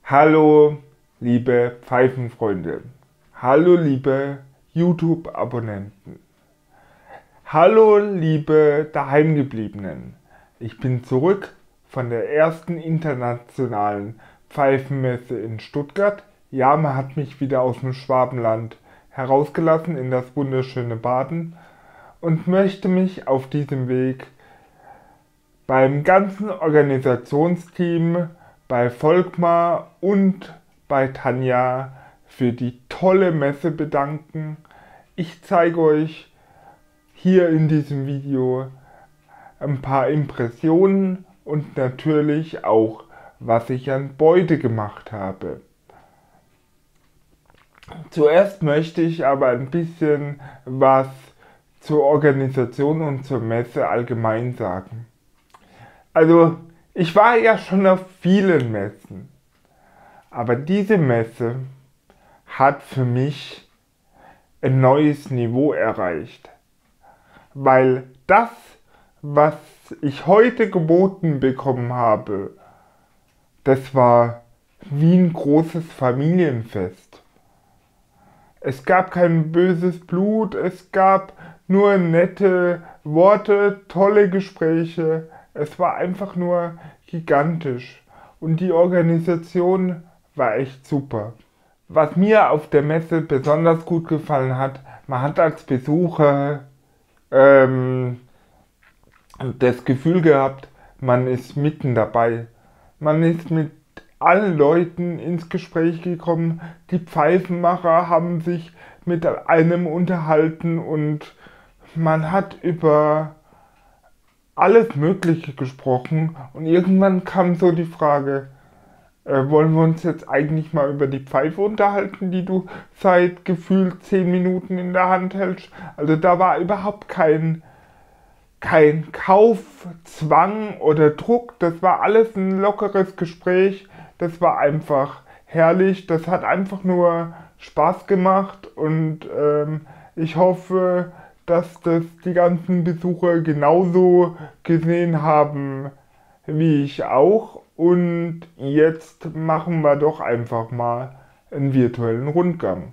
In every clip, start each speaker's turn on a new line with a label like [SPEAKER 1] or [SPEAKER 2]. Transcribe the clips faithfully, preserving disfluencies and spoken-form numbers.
[SPEAKER 1] Hallo liebe Pfeifenfreunde, hallo liebe YouTube-Abonnenten, hallo liebe Daheimgebliebenen. Ich bin zurück von der ersten internationalen Pfeifenmesse in Stuttgart. Ja, man hat mich wieder aus dem Schwabenland herausgelassen in das wunderschöne Baden und möchte mich auf diesem Weg beim ganzen Organisationsteam, bei Volkmar und bei Tanja für die tolle Messe bedanken. Ich zeige euch hier in diesem Video ein paar Impressionen und natürlich auch, was ich an Beute gemacht habe. Zuerst möchte ich aber ein bisschen was zur Organisation und zur Messe allgemein sagen. Also, ich war ja schon auf vielen Messen, aber diese Messe hat für mich ein neues Niveau erreicht, weil das, was ich heute geboten bekommen habe, das war wie ein großes Familienfest. Es gab kein böses Blut, es gab nur nette Worte, tolle Gespräche. Es war einfach nur gigantisch und die Organisation war echt super. Was mir auf der Messe besonders gut gefallen hat, man hat als Besucher ähm, das Gefühl gehabt, man ist mitten dabei. Man ist mit allen Leuten ins Gespräch gekommen, die Pfeifenmacher haben sich mit einem unterhalten und man hat über alles Mögliche gesprochen und irgendwann kam so die Frage, äh, wollen wir uns jetzt eigentlich mal über die Pfeife unterhalten, die du seit gefühlt zehn Minuten in der Hand hältst? Also da war überhaupt kein, kein Kaufzwang oder Druck, das war alles ein lockeres Gespräch, das war einfach herrlich, das hat einfach nur Spaß gemacht und ähm, ich hoffe, dass das die ganzen Besucher genauso gesehen haben wie ich auch. Und jetzt machen wir doch einfach mal einen virtuellen Rundgang.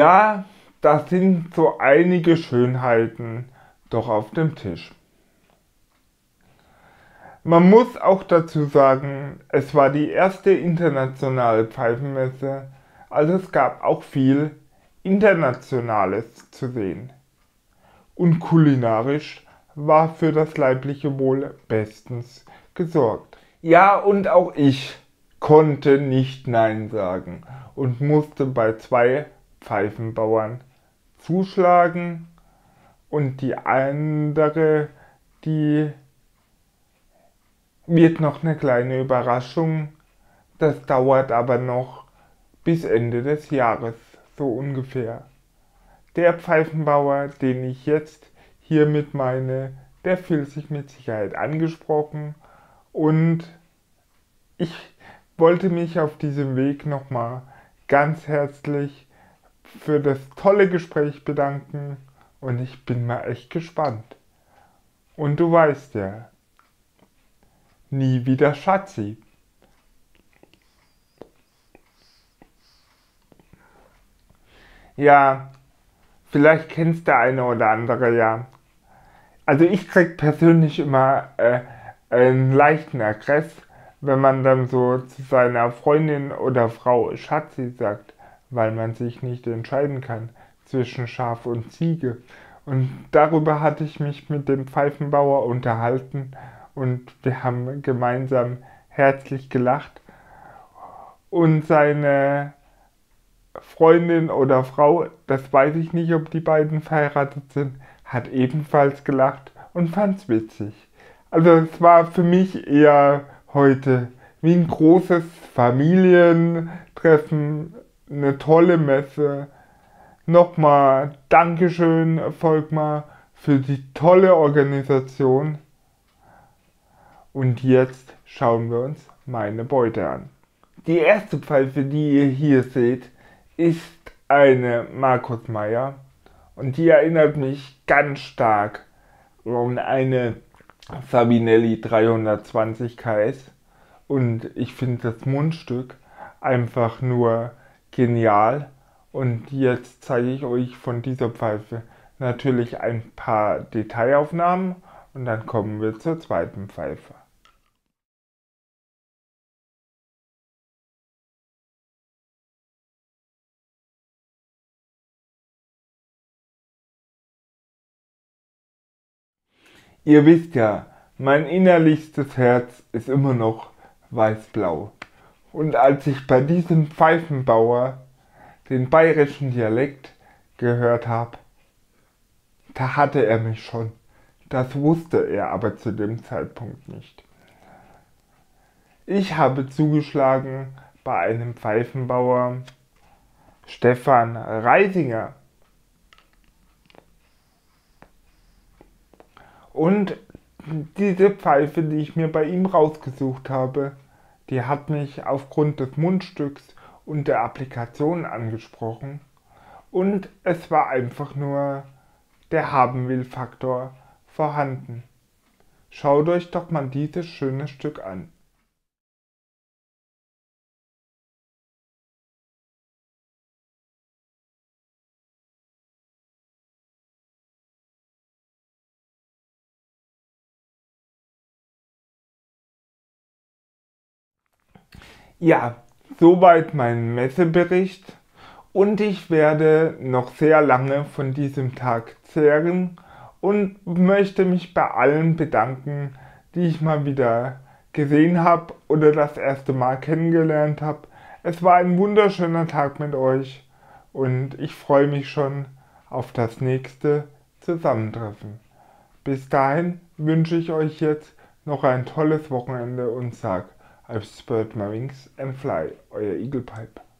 [SPEAKER 1] Ja, da sind so einige Schönheiten doch auf dem Tisch. Man muss auch dazu sagen, es war die erste internationale Pfeifenmesse, also es gab auch viel Internationales zu sehen. Und kulinarisch war für das leibliche Wohl bestens gesorgt. Ja, und auch ich konnte nicht Nein sagen und musste bei zwei Pfeifenbauern zuschlagen und die andere, die wird noch eine kleine Überraschung. Das dauert aber noch bis Ende des Jahres, so ungefähr. Der Pfeifenbauer, den ich jetzt hiermit meine, der fühlt sich mit Sicherheit angesprochen und ich wollte mich auf diesem Weg nochmal ganz herzlich für das tolle Gespräch bedanken und ich bin mal echt gespannt. Und du weißt ja, nie wieder Schatzi. Ja, vielleicht kennst der eine oder andere ja. Also ich krieg persönlich immer äh, einen leichten Ergress, wenn man dann so zu seiner Freundin oder Frau Schatzi sagt, weil man sich nicht entscheiden kann zwischen Schaf und Ziege. Und darüber hatte ich mich mit dem Pfeifenbauer unterhalten und wir haben gemeinsam herzlich gelacht. Und seine Freundin oder Frau, das weiß ich nicht, ob die beiden verheiratet sind, hat ebenfalls gelacht und fand's witzig. Also es war für mich eher heute wie ein großes Familientreffen, eine tolle Messe. Nochmal Dankeschön, Volkmar, für die tolle Organisation. Und jetzt schauen wir uns meine Beute an. Die erste Pfeife, die ihr hier seht, ist eine Markus Meier und die erinnert mich ganz stark an eine Sabinelli dreihundertzwanzig K S und ich finde das Mundstück einfach nur genial und jetzt zeige ich euch von dieser Pfeife natürlich ein paar Detailaufnahmen und dann kommen wir zur zweiten Pfeife. Ihr wisst ja, mein innerlichstes Herz ist immer noch weiß-blau. Und als ich bei diesem Pfeifenbauer den bayerischen Dialekt gehört habe, da hatte er mich schon. Das wusste er aber zu dem Zeitpunkt nicht. Ich habe zugeschlagen bei einem Pfeifenbauer, Stefan Reisinger. Und diese Pfeife, die ich mir bei ihm rausgesucht habe, die hat mich aufgrund des Mundstücks und der Applikation angesprochen. Und es war einfach nur der Haben-will-Faktor vorhanden. Schaut euch doch mal dieses schöne Stück an. Ja, soweit mein Messebericht und ich werde noch sehr lange von diesem Tag zehren und möchte mich bei allen bedanken, die ich mal wieder gesehen habe oder das erste Mal kennengelernt habe. Es war ein wunderschöner Tag mit euch und ich freue mich schon auf das nächste Zusammentreffen. Bis dahin wünsche ich euch jetzt noch ein tolles Wochenende und sag I've spread my wings and fly, euer Eagle Pipe.